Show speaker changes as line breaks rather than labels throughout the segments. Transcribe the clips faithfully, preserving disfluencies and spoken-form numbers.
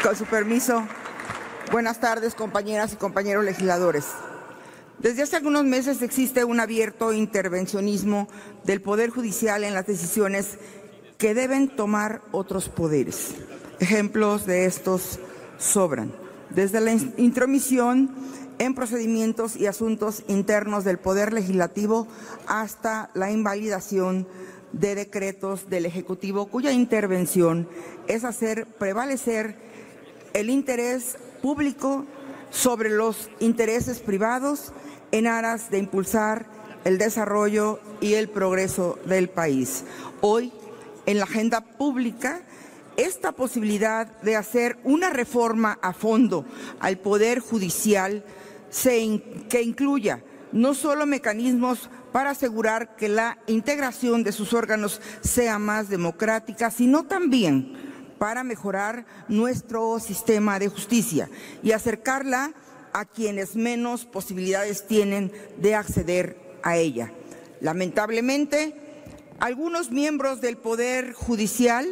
Con su permiso, buenas tardes, compañeras y compañeros legisladores. Desde hace algunos meses existe un abierto intervencionismo del Poder Judicial en las decisiones que deben tomar otros poderes. Ejemplos de estos sobran, desde la intromisión en procedimientos y asuntos internos del Poder Legislativo hasta la invalidación de decretos del Ejecutivo, cuya intervención es hacer prevalecer el interés público sobre los intereses privados en aras de impulsar el desarrollo y el progreso del país. Hoy, en la agenda pública, esta posibilidad de hacer una reforma a fondo al Poder Judicial se in, que incluya no solo mecanismos para asegurar que la integración de sus órganos sea más democrática, sino también para mejorar nuestro sistema de justicia y acercarla a quienes menos posibilidades tienen de acceder a ella. Lamentablemente, algunos miembros del Poder Judicial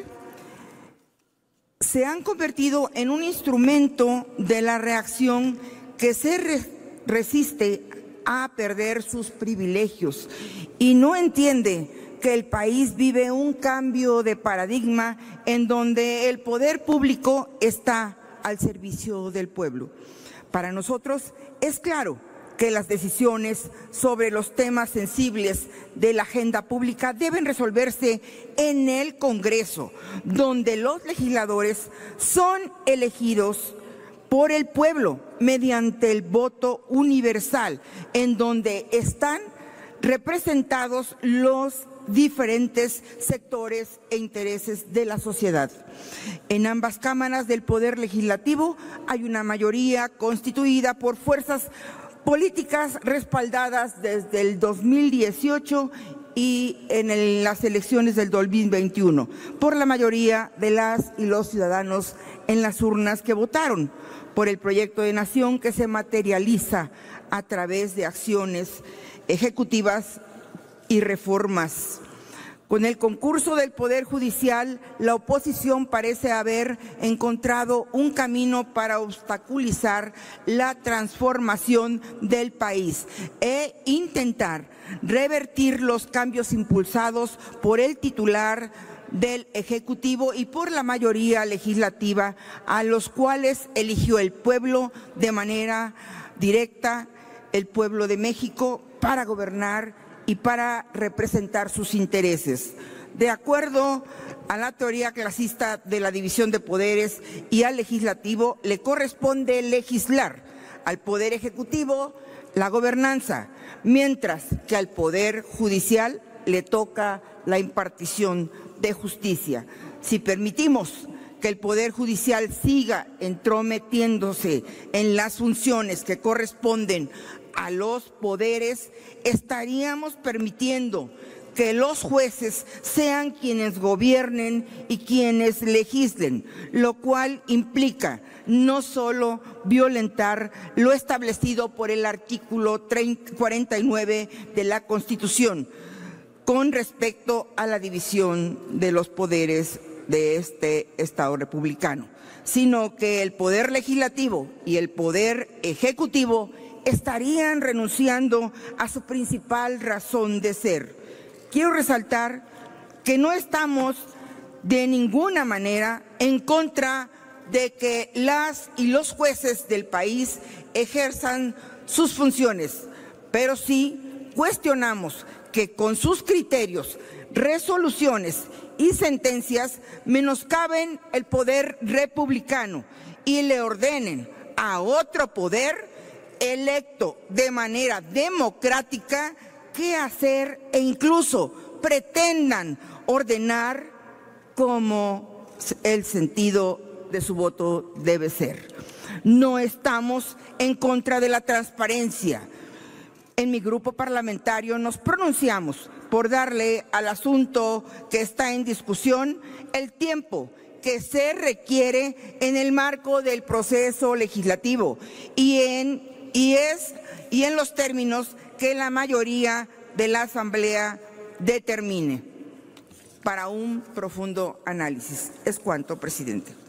se han convertido en un instrumento de la reacción que se re- resiste a perder sus privilegios y no entiende que el país vive un cambio de paradigma en donde el poder público está al servicio del pueblo. Para nosotros es claro que las decisiones sobre los temas sensibles de la agenda pública deben resolverse en el Congreso, donde los legisladores son elegidos por el pueblo mediante el voto universal, en donde están representados los diferentes sectores e intereses de la sociedad. En ambas cámaras del Poder Legislativo hay una mayoría constituida por fuerzas políticas respaldadas desde el dos mil dieciocho y en el, las elecciones del dos mil veintiuno por la mayoría de las y los ciudadanos en las urnas que votaron por el proyecto de nación que se materializa a través de acciones ejecutivas y reformas. Con el concurso del Poder Judicial, la oposición parece haber encontrado un camino para obstaculizar la transformación del país e intentar revertir los cambios impulsados por el titular del Ejecutivo y por la mayoría legislativa, a los cuales eligió el pueblo de manera directa, el pueblo de México, para gobernar y para representar sus intereses. De acuerdo a la teoría clasista de la división de poderes y al legislativo le corresponde legislar, al Poder Ejecutivo la gobernanza, mientras que al Poder Judicial le toca la impartición de justicia. Si permitimos que el Poder Judicial siga entrometiéndose en las funciones que corresponden a los poderes, estaríamos permitiendo que los jueces sean quienes gobiernen y quienes legislen, lo cual implica no solo violentar lo establecido por el artículo cuarenta y nueve de la Constitución con respecto a la división de los poderes de este Estado republicano, sino que el Poder Legislativo y el Poder Ejecutivo estarían renunciando a su principal razón de ser. Quiero resaltar que no estamos de ninguna manera en contra de que las y los jueces del país ejerzan sus funciones, pero sí cuestionamos que con sus criterios, resoluciones y sentencias menoscaben el poder republicano y le ordenen a otro poder electo de manera democrática qué hacer e incluso pretendan ordenar como el sentido de su voto debe ser. No estamos en contra de la transparencia. En mi grupo parlamentario nos pronunciamos por darle al asunto que está en discusión el tiempo que se requiere en el marco del proceso legislativo y en Y, es, y en los términos que la mayoría de la Asamblea determine para un profundo análisis. Es cuanto, presidente.